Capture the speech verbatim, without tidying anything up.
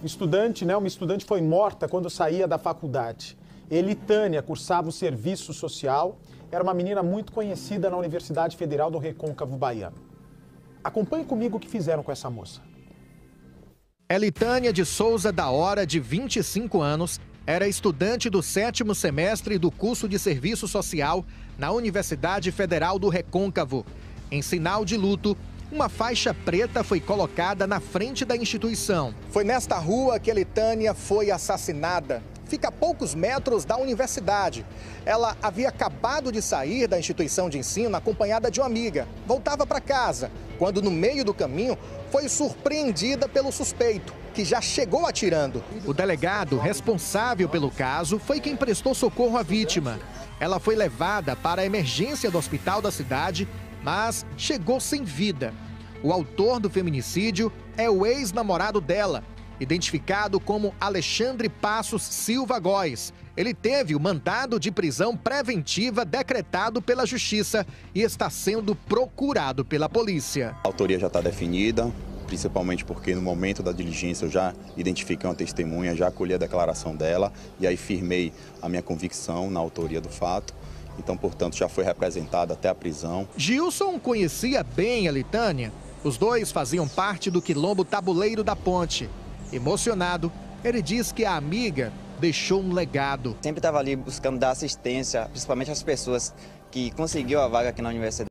estudante, né, uma estudante foi morta quando saía da faculdade. Elitânia cursava o serviço social, era uma menina muito conhecida na Universidade Federal do Recôncavo Baiano. Acompanhe comigo o que fizeram com essa moça. Elitânia de Souza da Hora, de vinte e cinco anos, era estudante do sétimo semestre do curso de Serviço Social na Universidade Federal do Recôncavo. Em sinal de luto, uma faixa preta foi colocada na frente da instituição. Foi nesta rua que Elitânia foi assassinada. Fica a poucos metros da universidade. Ela havia acabado de sair da instituição de ensino acompanhada de uma amiga. Voltava para casa, quando no meio do caminho foi surpreendida pelo suspeito, que já chegou atirando. O delegado responsável pelo caso foi quem prestou socorro à vítima. Ela foi levada para a emergência do hospital da cidade, mas chegou sem vida. O autor do feminicídio é o ex-namorado dela, identificado como Alexandre Passos Silva Góes. Ele teve o mandado de prisão preventiva decretado pela Justiça e está sendo procurado pela polícia. A autoria já está definida, principalmente porque no momento da diligência eu já identifiquei uma testemunha, já acolhi a declaração dela e aí firmei a minha convicção na autoria do fato. Então, portanto, já foi representada até a prisão. Gilson conhecia bem a Elitânia. Os dois faziam parte do quilombo Tabuleiro da Ponte. Emocionado, ele diz que a amiga deixou um legado. Sempre estava ali buscando dar assistência, principalmente às pessoas que conseguiu a vaga aqui na universidade.